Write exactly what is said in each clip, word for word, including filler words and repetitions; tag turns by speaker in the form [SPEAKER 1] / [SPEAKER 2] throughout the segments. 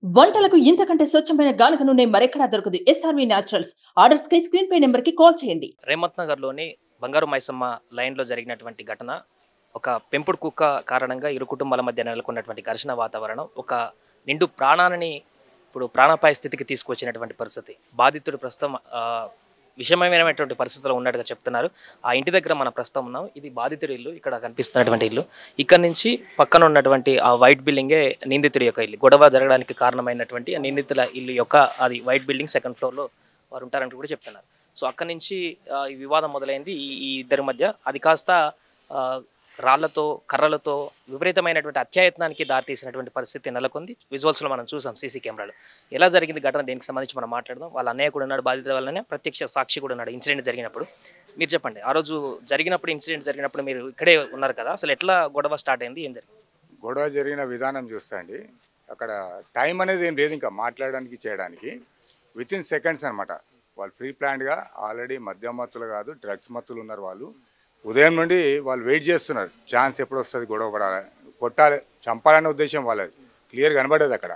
[SPEAKER 1] వంటలకు ఇంతకంటే స్వచ్ఛమైన గానుగ నూనె మరెక్కడా దొరకదు. SRV Naturals. ఆర్డర్స్‌కై స్క్రీన్ పై నంబర్‌కి కాల్ చేయండి.
[SPEAKER 2] రేమత్ నగర్‌లోని బంగారు మైసమ్మ లైన్‌లో జరిగినటువంటి ఘటన, ఒక పెంపుడు కుక్క కారణంగా ఇరు కుటుంబాల మధ్య నెలకొన్నటువంటి ఘర్షణ వాతావరణం, ఒక నిండు ప్రాణాలని ఇప్పుడు ప్రాణాపాయ స్థితికి తీసుకొచ్చినటువంటి పరిస్థితి. బాధితుడు ప్రస్తుతం ఆహ్, విషమమైనటువంటి పరిస్థితిలో ఉన్నట్టుగా చెప్తున్నారు. ఆ ఇంటి దగ్గర మనం ప్రస్తుతం ఉన్నాం. ఇది బాధితుడి ఇల్లు. ఇక్కడ కనిపిస్తున్నటువంటి ఇల్లు. ఇక్కడి నుంచి పక్కన ఉన్నటువంటి ఆ వైట్ బిల్డింగే నిందితుడి యొక్క ఇల్లు. గొడవ జరగడానికి కారణమైనటువంటి ఆ నిందితుల ఇల్లు యొక్క అది వైట్ బిల్డింగ్ సెకండ్ ఫ్లోర్‌లో వారు ఉంటారని కూడా చెప్తున్నారు. సో అక్కడి నుంచి ఆహ్, ఈ వివాదం మొదలైంది ఈ ఈ ఇద్దరి మధ్య. అది కాస్త ఆహ్, రాళ్లతో, కర్రలతో విపరీతమైనటువంటి అత్యాయత్నానికి దారితీసినటువంటి పరిస్థితి నెలకొంది. విజువల్స్‌లో మనం చూసాం సీసీ కెమెరాలో. ఎలా జరిగింది ఘటన, దీనికి సంబంధించి మనం మాట్లాడదాం. వాళ్ళ అన్నయ్య కూడా ఉన్నాడు, బాధితుల వల్లనే ప్రత్యక్ష సాక్షి కూడా ఉన్నాడు ఇన్సిడెంట్ జరిగినప్పుడు. మీరు చెప్పండి, ఆ రోజు జరిగినప్పుడు, ఇన్సిడెంట్ జరిగినప్పుడు మీరు ఇక్కడే ఉన్నారు కదా, అసలు ఎట్లా గొడవ స్టార్ట్ అయింది, ఏం జరిగింది?
[SPEAKER 3] గొడవ జరిగిన విధానం చూస్తే అండి, అక్కడ టైం అనేది ఏం లేదు ఇంకా మాట్లాడడానికి చేయడానికి. విత్ ఇన్ సెకండ్స్ అనమాట. వాళ్ళు ప్రీ ప్లాన్డ్గా ఆల్రెడీ మద్యం మత్తులు కాదు, డ్రగ్స్ మత్తులు ఉన్నారు వాళ్ళు. ఉదయం నుండి వాళ్ళు వెయిట్ చేస్తున్నారు, ఛాన్స్ ఎప్పుడు వస్తుంది గొడవ పడాలి, కొట్టాలి, చంపాలనే ఉద్దేశం వాళ్ళది. క్లియర్ కనబడేది అక్కడ.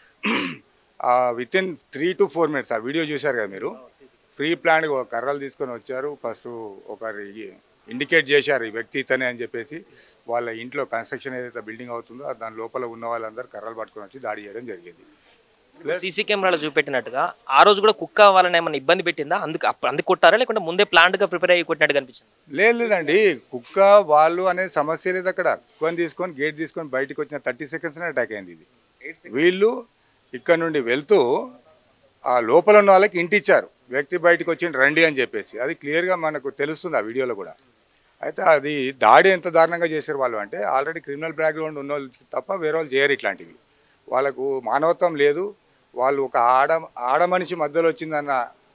[SPEAKER 3] Within three to four minutes ఆ వీడియో చూశారు కదా మీరు. ప్రీ ప్లాన్డ్గా కర్రలు తీసుకొని వచ్చారు. ఫస్ట్ ఒకరి ఇండికేట్ చేశారు, ఈ వ్యక్తి ఇతనే అని చెప్పేసి. వాళ్ళ ఇంట్లో కన్స్ట్రక్షన్ ఏదైతే బిల్డింగ్ అవుతుందో దాని లోపల ఉన్న వాళ్ళందరూ కర్రలు పట్టుకొని వచ్చి దాడి చేయడం జరిగింది.
[SPEAKER 2] సీసీ కెమెరాలో చూపెట్టినట్టుగా ఆ రోజు కూడా కుక్క వాళ్ళని ఏమైనా ఇబ్బంది పెట్టిందా? అందుకు అప్పుడు అందుకు కొట్టారా, లేకుంటే ముందే ప్లాంట్ గా ప్రిపేర్ అయ్యి కొట్టినట్టు కనిపించింది?
[SPEAKER 3] లేదు లేదండి, కుక్క వాళ్ళు అనేది సమస్య లేదు అక్కడ. కుక్కని తీసుకొని గేట్ తీసుకొని బయటకు వచ్చిన థర్టీ సెకండ్స్నే అటాక్ అయింది ఇది. వీళ్ళు ఇక్కడ నుండి వెళ్తూ ఆ లోపల ఉన్న వాళ్ళకి ఇంటి ఇచ్చారు, వ్యక్తి బయటకు వచ్చి రండి అని చెప్పేసి. అది క్లియర్గా మనకు తెలుస్తుంది ఆ వీడియోలో కూడా. అయితే అది దాడి ఎంత దారుణంగా చేశారు వాళ్ళు అంటే, ఆల్రెడీ క్రిమినల్ బ్యాక్గ్రౌండ్ ఉన్న వాళ్ళు తప్ప వేరే వాళ్ళు చేయరు ఇట్లాంటివి. వాళ్ళకు మానవత్వం లేదు. వాళ్ళు ఒక ఆడ ఆడ మనిషి మధ్యలో వచ్చిందన్న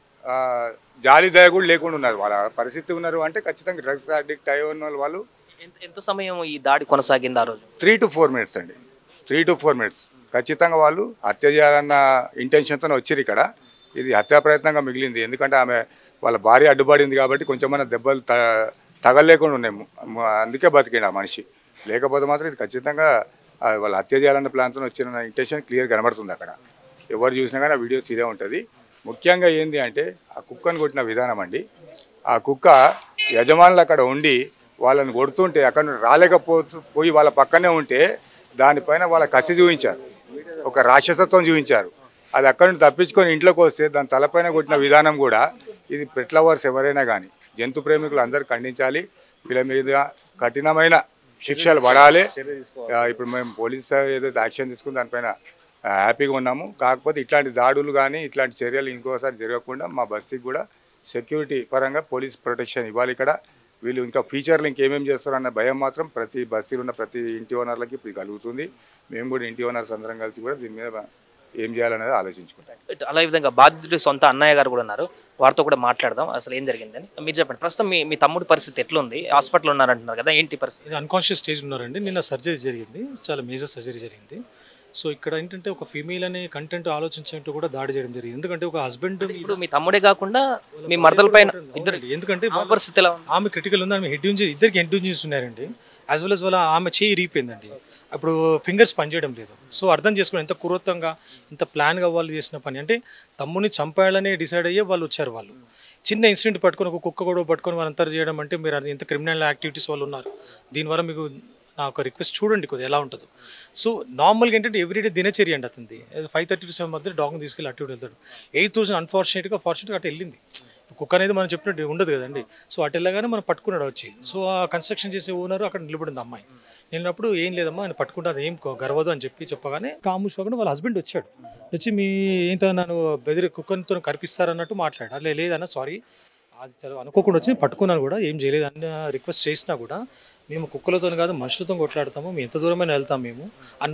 [SPEAKER 3] జాలి దయ కూడా లేకుండా ఉన్నారు. వాళ్ళ పరిస్థితి ఉన్నారు అంటే ఖచ్చితంగా డ్రగ్స్ అడిక్ట్ అయి ఉన్న వాళ్ళు.
[SPEAKER 2] ఎంత ఎంత సమయం ఈ దాడి కొనసాగింది ఆ రోజు?
[SPEAKER 3] త్రీ టు ఫోర్ మినిట్స్ అండి, త్రీ టు ఫోర్ మినిట్స్ ఖచ్చితంగా వాళ్ళు హత్య చేయాలన్న ఇంటెన్షన్తో వచ్చారు ఇక్కడ. ఇది హత్యా ప్రయత్నంగా మిగిలింది, ఎందుకంటే ఆమె వాళ్ళ భార్య అడ్డుపడింది కాబట్టి కొంచెమన్నా దెబ్బలు త తగలేకుండా ఉన్నాయి. అందుకే బతికిండు ఆ మనిషి. లేకపోతే మాత్రం ఇది ఖచ్చితంగా వాళ్ళు హత్య చేయాలన్న ప్లాన్తో వచ్చిన ఇంటెన్షన్ క్లియర్ కనబడుతుంది అక్కడ. ఎవరు చూసినా కానీ ఆ వీడియోస్ ఇదే ఉంటుంది. ముఖ్యంగా ఏంది అంటే ఆ కుక్కను కొట్టిన విధానం అండి. ఆ కుక్క యజమానులు అక్కడ ఉండి వాళ్ళని కొడుతుంటే అక్కడ నుండి రాలేకపో పోయి వాళ్ళ పక్కనే ఉంటే దానిపైన వాళ్ళ కసి చూపించారు, ఒక రాక్షసత్వం చూపించారు. అది అక్కడ నుండి తప్పించుకొని ఇంట్లోకి వస్తే దాని తలపైన కొట్టిన విధానం కూడా, ఇది పెట్ లవర్స్ ఎవరైనా కానీ, జంతు ప్రేమికులు అందరూ ఖండించాలి. వీళ్ళ మీద కఠినమైన శిక్షలు పడాలి. ఇప్పుడు మేము పోలీసు ఏదైతే యాక్షన్ తీసుకుని దానిపైన హ్యాపీగా ఉన్నాము. కాకపోతే ఇట్లాంటి దాడులు కానీ ఇట్లాంటి చర్యలు ఇంకోసారి జరగకుండా మా బస్సుకి కూడా సెక్యూరిటీ పరంగా పోలీస్ ప్రొటెక్షన్ ఇవ్వాలి. ఇక్కడ వీళ్ళు ఇంకా ఫ్యూచర్లో ఇంకేమేమి చేస్తారు అన్న భయం మాత్రం ప్రతి బస్సులో ఉన్న ప్రతి ఇంటి ఓనర్లకి ఇప్పుడు కలుగుతుంది. మేము కూడా ఇంటి ఓనర్స్ అందరం కలిసి కూడా దీని మీద ఏం చేయాలనేది ఆలోచించుకుంటాం.
[SPEAKER 2] అలా విధంగా బాధితుడి సొంత అన్నయ్య గారు కూడా ఉన్నారు, వారితో కూడా మాట్లాడదాం అసలు ఏం జరిగిందని. మీరు చెప్పండి, ప్రస్తుతం మీ మీ తమ్ముడి పరిస్థితి ఎట్లుంది? హాస్పిటల్ ఉన్నారంటున్నారు కదా, ఏంటి పరిస్థితి?
[SPEAKER 4] అన్కాన్షియస్ స్టేజ్ ఉన్నారండి. నిన్న సర్జరీ జరిగింది, చాలా మేజర్ సర్జరీ జరిగింది. సో ఇక్కడ ఏంటంటే ఒక ఫీమేల్ అనే కంటెంట్ ఆలోచించినట్టు కూడా దాడి చేయడం జరిగింది. ఎందుకంటే ఒక హస్బెండ్,
[SPEAKER 2] ఇప్పుడు మీ తమ్ముడే కాకుండా మీ మరదల పైన ఇద్దరు,
[SPEAKER 4] ఎందుకంటే
[SPEAKER 2] పరిస్థితి ఎలా ఉంది?
[SPEAKER 4] ఆమె క్రిటికల్ ఉంది, ఆమె హెడ్ ఇంజరీ, ఇద్దరికి హెడ్ ఇంజరీస్ ఉన్నారండి. యాజ్ వెల్ as వాళ్ళ ఆమె చేయి రీపోయిందండి. అప్పుడు ఫింగర్స్ పనిచేయడం లేదు. సో అర్థం చేసుకుని ఎంత క్రూరంగా, ఇంత ప్లాన్గా వాళ్ళు చేసిన పని అంటే, తమ్ముని చంపాలని డిసైడ్ అయ్యే వాళ్ళు వచ్చారు. వాళ్ళు చిన్న ఇన్సిడెంట్ పట్టుకొని ఒక కుక్క కూడా పట్టుకొని వాళ్ళంతా చేయడం అంటే, మీరు అది ఎంత క్రిమినల్ యాక్టివిటీస్ వాళ్ళు ఉన్నారు. దీనివల్ల మీకు నా ఒక రిక్వెస్ట్ చూడండి కొద్దిగా ఎలా ఉంటుందో. సో నార్మల్గా ఏంటంటే ఎవ్రీడే దినచర్య అండి అతనిది. ఫైవ్ థర్టీ టు సెవెన్ మధ్య డాగ్ని తీసుకెళ్ళి అటు ఇటు వెళ్తాడు. ఎయిట్ థౌసండ్ అన్ఫార్చునేట్గా ఫార్చునేట్గా అటు వెళ్ళింది. కుక్క అనేది మనం చెప్పినట్టు ఉండదు కదండి. సో అటు వెళ్ళగానే మనం పట్టుకున్నాడు వచ్చి. సో ఆ కన్స్ట్రక్షన్ చేసే ఓనరు అక్కడ నిలబడింది అమ్మాయి. నిన్నప్పుడు ఏం లేదమ్మా ఆయన పట్టుకుంటారు, ఏం గర్వదు అని చెప్పి చెప్పగానే కాముషోగా వాళ్ళ హస్బెండ్ వచ్చాడు. వచ్చి మీ ఏంటో నన్ను బెదిరి కుక్కతో కనిపిస్తారన్నట్టు మాట్లాడారు. అలా లేదన్న సారీ, అది చాలా అనుకోకుండా వచ్చి పట్టుకున్నాను కూడా, ఏం చేయలేదు అన్న రిక్వెస్ట్ చేసినా కూడా, మేము కుక్కలతో కాదు మనుషులతో కొట్లాడతాము, మేము ఎంత దూరమైనా వెళ్తాం మేము అన్న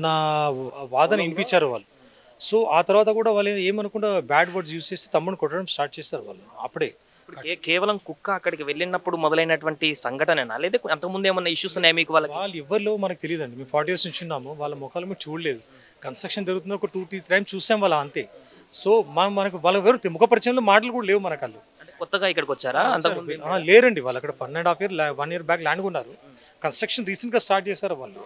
[SPEAKER 4] వాదన వినిపించారు వాళ్ళు. సో ఆ తర్వాత కూడా వాళ్ళు ఏమనుకుంటా బ్యాడ్ వర్డ్స్ యూస్ చేసి తమ్ముడు కొట్టడం స్టార్ట్ చేస్తారు వాళ్ళు అప్పుడే.
[SPEAKER 2] కేవలం కుక్క అక్కడికి వెళ్ళినప్పుడు మొదలైనటువంటి సంఘటన, లేదా అంతకుముందు ఏమన్నా ఇష్యూస్ ఉన్నాయి మీకు? వాళ్ళకి
[SPEAKER 4] వాళ్ళు ఎవరిలో మనకు తెలియదండి. మేము ఫార్టీ ఇయర్స్ నుంచి ఉన్నాము, వాళ్ళ ముఖాలు మేము చూడలేదు. కన్స్ట్రక్షన్ జరుగుతుంది ఒక టూ త్రీ టైమ్స్ చూసాం వాళ్ళ అంతే. సో మనం మనకు వాళ్ళ ఎవరు ముఖ పరిచయంలో మాటలు కూడా లేవు మనకు. వాళ్ళు
[SPEAKER 2] కొత్తగా ఇక్కడికి వచ్చారా?
[SPEAKER 4] లేరండి, వాళ్ళు అక్కడ one and half year one year back land ఉన్నారు. కన్స్ట్రక్షన్ రీసెంట్గా స్టార్ట్ చేశారు వాళ్ళు.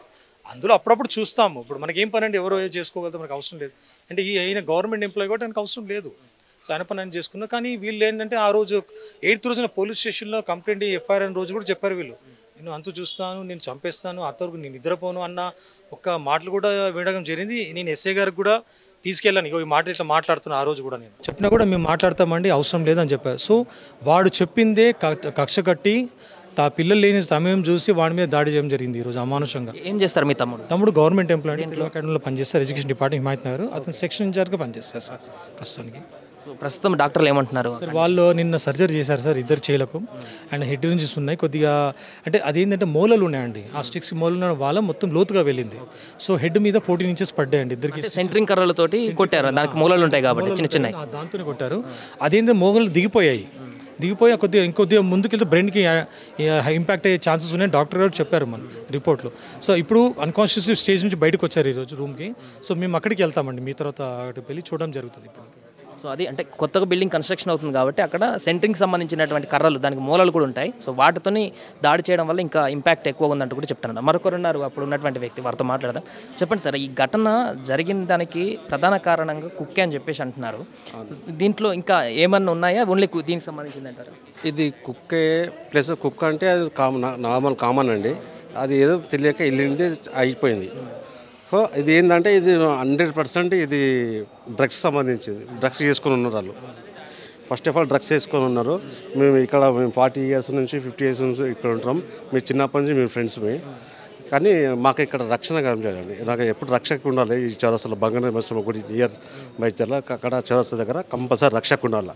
[SPEAKER 4] అందులో అప్పుడప్పుడు చూస్తాము. ఇప్పుడు మనకేం పని అండి, ఎవరో చేసుకోగలుగుతాం, మనకు అవసరం లేదు. అంటే ఈ అయిన గవర్నమెంట్ ఎంప్లాయీ కూడా ఆయనకు అవసరం లేదు, సో ఆయన పని ఆయన చేసుకున్నారు. కానీ వీళ్ళు ఏంటంటే ఆ రోజు ఎయిత్ రోజున పోలీస్ స్టేషన్లో కంప్లైంట్ ఎఫ్ఐఆర్ అయిన రోజు కూడా చెప్పారు వీళ్ళు, నేను అంతు చూస్తాను, నేను చంపేస్తాను, అంతవరకు నేను నిద్రపోను అన్న ఒక్క మాటలు కూడా వినడం జరిగింది. నేను ఎస్ఐ గారికి కూడా తీసుకెళ్ళాను, ఇగో ఈ మాట ఇట్లా మాట్లాడుతున్నా. ఆ రోజు కూడా నేను చెప్పినా కూడా మేము మాట్లాడతామండి, అవసరం లేదని చెప్పారు. సో వాడు చెప్పిందే కక్ష కట్టి ఆ పిల్లలు లేని సమయం చూసి వాడి మీద దాడి చేయడం జరిగింది ఈరోజు అమానుషంగా.
[SPEAKER 2] ఏం చేస్తారు మీ తమ్ముడు?
[SPEAKER 4] తమ్ముడు గవర్నమెంట్ ఎంప్లాయీ తెలుగు అకాడమీలో పనిచేస్తారు, ఎడ్యుకేషన్ డిపార్ట్మెంట్ హిమాయత్ నగర్. అతను సెక్షన్ ఇన్ఛార్జ్గా పనిచేస్తారు సార్ ప్రస్తుతానికి.
[SPEAKER 2] ప్రస్తుతం డాక్టర్లు ఏమంటున్నారు?
[SPEAKER 4] సార్ వాళ్ళు నిన్న సర్జరీ చేశారు సార్ ఇద్దరు చేయలకు, అండ్ హెడ్ ఇంజరీస్ ఉన్నాయి కొద్దిగా. అంటే అదేంటంటే మూలలు ఉన్నాయండి, ఆ స్టిక్స్ మూలలు ఉన్న వాళ్ళ మొత్తం లోతుగా వెళ్ళింది. సో హెడ్ మీద ఫోర్టీన్ ఇంచెస్ పడ్డాయండి ఇద్దరికి.
[SPEAKER 2] సెంట్రింగ్ కర్రలతోటి కొట్టారు, దానికి మూలలు ఉంటాయి కాబట్టి చిన్న చిన్న
[SPEAKER 4] దాంతోనే కొట్టారు. అదేంటంటే మోగలు దిగిపోయాయి, దిగిపోయి కొద్దిగా ఇంకొద్దిగా ముందుకెళ్తే బ్రెయిన్కి ఇంపాక్ట్ అయ్యే ఛాన్సెస్ ఉన్నాయి డాక్టర్ గారు చెప్పారు మన రిపోర్ట్లో. సో ఇప్పుడు అన్కాన్షియస్ స్టేజ్ నుంచి బయటకు వచ్చారు ఈరోజు రూమ్కి. సో మేము అక్కడికి వెళ్తామండి, మీ తర్వాత అక్కడికి వెళ్ళి చూడడం జరుగుతుంది ఇప్పుడు.
[SPEAKER 2] సో అది అంటే కొత్తగా బిల్డింగ్ కన్స్ట్రక్షన్ అవుతుంది కాబట్టి అక్కడ సెంట్రింగ్ సంబంధించినటువంటి కర్రలు, దానికి మూలలు కూడా ఉంటాయి. సో వాటితోని దాడి చేయడం వల్ల ఇంకా ఇంపాక్ట్ ఎక్కువ ఉందంటూ కూడా చెప్తున్నారు. మరొకరు ఉన్నారు అప్పుడు ఉన్నటువంటి వ్యక్తి, వారితో మాట్లాడదాం. చెప్పండి సార్, ఈ ఘటన జరిగిన దానికి ప్రధాన కారణంగా కుక్కే అని చెప్పేసి అంటున్నారు. దీంట్లో ఇంకా ఏమన్నా ఉన్నాయా, ఓన్లీ దీనికి సంబంధించింది అంటారు?
[SPEAKER 5] ఇది కుక్కే ప్లస్ కుక్క అంటే అది కామన్, నార్మల్ కామన్ అండి. అది ఏదో తెలియక వెళ్ళింది అయిపోయింది. సో ఇది ఏంటంటే ఇది హండ్రెడ్ పర్సెంట్ ఇది డ్రగ్స్ సంబంధించింది. డ్రగ్స్ చేసుకొని ఉన్నారు వాళ్ళు. ఫస్ట్ ఆఫ్ ఆల్ డ్రగ్స్ చేసుకొని ఉన్నారు. మేము ఇక్కడ మేము ఫార్టీ ఇయర్స్ నుంచి ఫిఫ్టీ ఇయర్స్ నుంచి ఇక్కడ ఉంటాం. మేము చిన్నప్పటి నుంచి మేము ఫ్రెండ్స్ మే. కానీ మాకు ఇక్కడ రక్షణ కనిపించండి. నాకు ఎప్పుడు రక్షకు ఉండాలి. ఈ చౌరస్తాలో బంగారు మత్స్యమ్మ గుడి నియర్ బైచర్ల అక్కడ చౌరస్తా దగ్గర కంపల్సరీ రక్షకు ఉండాలి.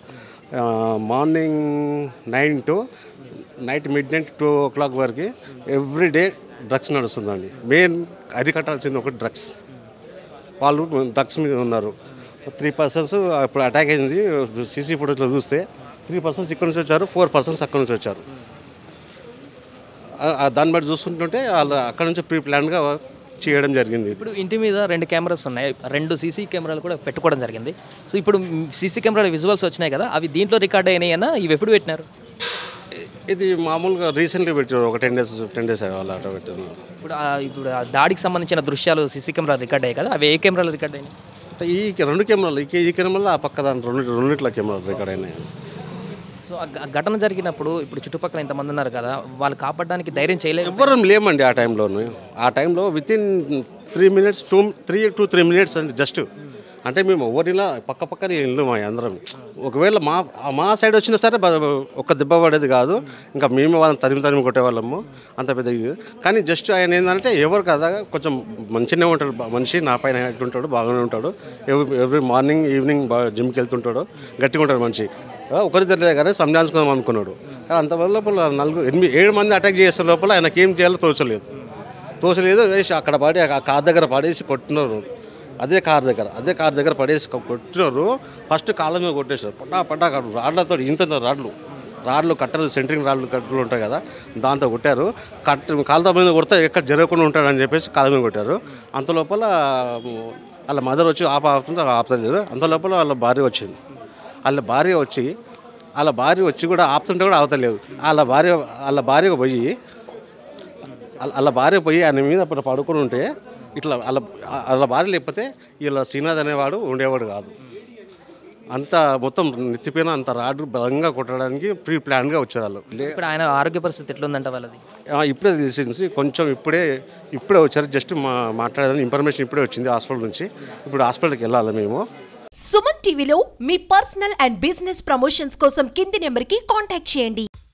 [SPEAKER 5] Morning nine to night midnight two o'clock వరకు ఎవ్రీ డే డ్రగ్స్ నడుస్తుందండి. మెయిన్ అరికట్టాల్సింది ఒకటి డ్రగ్స్. వాళ్ళు డ్రగ్స్ మీద ఉన్నారు. త్రీ పర్సన్స్ ఇప్పుడు అటాక్ అయింది. సీసీ ఫుటేజ్లో చూస్తే త్రీ పర్సన్స్ ఇక్కడ నుంచి వచ్చారు, ఫోర్ పర్సన్స్ అక్కడ నుంచి వచ్చారు. దాన్ని బట్టి చూస్తుంటుంటే వాళ్ళు అక్కడ నుంచి ప్రీ ప్లాన్గా చేయడం జరిగింది.
[SPEAKER 2] ఇప్పుడు ఇంటి మీద రెండు కెమెరాస్ ఉన్నాయి, రెండు సీసీ కెమెరాలు కూడా పెట్టుకోవడం జరిగింది. సో ఇప్పుడు సీసీ కెమెరాల విజువల్స్ వచ్చినాయి కదా, అవి దీంట్లో రికార్డ్ అయినాయన్నా ఇవి ఎప్పుడు పెట్టినారు?
[SPEAKER 5] ఇది మామూలుగా రీసెంట్గా పెట్టారు, ఒక టెన్ డేస్ టెన్ డేస్ అలా అట్లా పెట్టారు.
[SPEAKER 2] ఇప్పుడు ఇప్పుడు ఆ దాడికి సంబంధించిన దృశ్యాలు సీసీ కెమెరా రికార్డ్ అయ్యాయి కదా, అవి ఏ కెమెరాలు రికార్డ్ అయినాయి?
[SPEAKER 5] అంటే ఈ రెండు కెమెరాలు ఈ ఈ కెమెరాలో ఆ పక్క దాని రెండు రెండిట్ల కెమెరాలు రికార్డ్ అయినాయి.
[SPEAKER 2] సో ఆ ఘటన జరిగినప్పుడు ఇప్పుడు చుట్టుపక్కల ఇంతమంది ఉన్నారు కదా, వాళ్ళు కాపాడడానికి ధైర్యం చేయలేదు?
[SPEAKER 5] ఎవ్వరం లేమండి ఆ టైంలోనే. ఆ టైంలో within three minutes two three to three minutes అండి జస్ట్. అంటే మేము ఎవరిలా పక్క పక్కన ఇల్లు మా అందరం. ఒకవేళ మా మా సైడ్ వచ్చినా సరే ఒక్క దెబ్బ పడేది కాదు, ఇంకా మేము వాళ్ళని తరిమి తరిమి కొట్టేవాళ్ళము, అంత పెద్ద. కానీ జస్ట్ ఆయన ఏంటంటే ఎవరు కదా కొంచెం మంచిగానే ఉంటాడు మనిషి, నా పైన ఉంటాడు, బాగానే ఉంటాడు. ఎవ్రీ ఎవ్రీ మార్నింగ్ ఈవినింగ్ బాగా జిమ్కి వెళ్తుంటాడు, గట్టిగా ఉంటాడు మనిషి. ఒకరి తెలియదు కానీ సంజాయించుకుందాం అనుకున్నాడు. కానీ అంత లోపల నలుగురు ఎనిమిది ఏడు మంది అటాక్ చేసే లోపల ఆయనకి ఏం చేయాలో తోచలేదు తోచలేదు వేసి అక్కడ పడి ఆ కార్ దగ్గర పడేసి కొట్టినారు. అదే కార్ దగ్గర అదే కార్ దగ్గర పడేసి కొట్టినారు. ఫస్ట్ కాళ్ళ మీద కొట్టేసారు, పటా పటా రాడ్లతో, ఇంత రాడ్లు రాడ్లు కట్టలు సెంట్రింగ్ రాడ్లు కట్టలు ఉంటాయి కదా, దాంతో కొట్టారు. కట్ట కాళ్ళ మీద కొడితే ఎక్కడ జరగకుండా ఉంటాడని చెప్పేసి కాళ్ళ మీద కొట్టారు. అంత లోపల వాళ్ళ మదర్ వచ్చి ఆప ఆపుతుంటే ఆపుతలేదు. అంత లోపల వాళ్ళ భార్య వచ్చింది. వాళ్ళ భార్య వచ్చి వాళ్ళ భార్య వచ్చి కూడా ఆపుతుంటే కూడా ఆపుతలేదు. వాళ్ళ భార్య వాళ్ళ భార్య పోయి వాళ్ళ భార్య పోయి ఆయన మీద అప్పుడు పడుకొని ఉంటే ఇట్లా వాళ్ళ వాళ్ళ భార్య లేకపోతే వీళ్ళ శ్రీనాథ్ అనేవాడు ఉండేవాడు కాదు. అంత మొత్తం నెత్తిపోయిన అంత రాడు బలంగా కొట్టడానికి ప్రీ ప్లాన్గా వచ్చారు వాళ్ళు.
[SPEAKER 2] ఇప్పుడు ఆయన ఆరోగ్య పరిస్థితి ఎట్లుందంట వాళ్ళది?
[SPEAKER 5] ఇప్పుడే తెలిసింది కొంచెం, ఇప్పుడే ఇప్పుడే వచ్చారు. జస్ట్ మా మాట్లాడేదాన్ని ఇన్ఫర్మేషన్ ఇప్పుడే వచ్చింది హాస్పిటల్ నుంచి. ఇప్పుడు హాస్పిటల్కి వెళ్ళాలి మేము.
[SPEAKER 6] సుమన్ టీవీలో మీ పర్సనల్ అండ్ బిజినెస్ ప్రమోషన్స్ కోసం కింది నెంబర్కి కాంటాక్ట్ చేయండి.